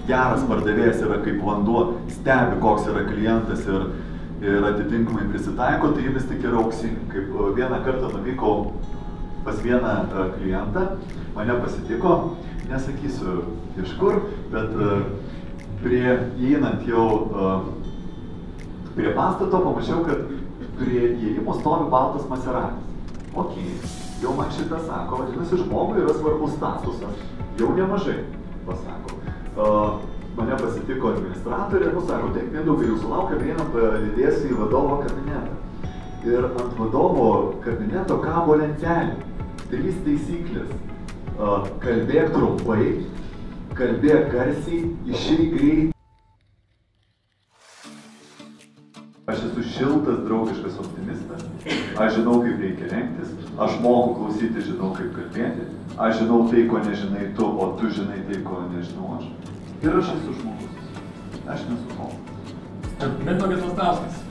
geras pardavėjas yra kaip vanduo, stebi, koks yra klientas ir atitinkamai prisitaiko, tai vis tik yra auksinė. Kaip vieną kartą nuvykau pas vieną klientą, mane pasitiko, nesakysiu iš kur, bet įeinant jau prie pastato pamačiau, kad prie įėjimo stovi baltas Maseratis. Ok, jau man šitą sako, vadinasi, žmogui yra svarbus statusas, jau nemažai pasako. Mane pasitiko administratorė, sako, taip, Mindaugai, jūsų laukia, einam palydėsiu į vadovo kabinetą. Ir ant vadovo kabineto kabo lentelė. 3 taisyklės. Kalbėk trumpai, kalbėk garsiai, išeik greit. Aš esu šiltas, draugiškas optimistas, aš žinau, kaip reikia rengtis, aš moku klausyti, žinau, kaip kalbėti, aš žinau tai, ko nežinai tu, o tu žinai tai, ko nežinau aš. Ir aš esu žmogus. Aš nesu žmogus. Mindaugas Lastauskas.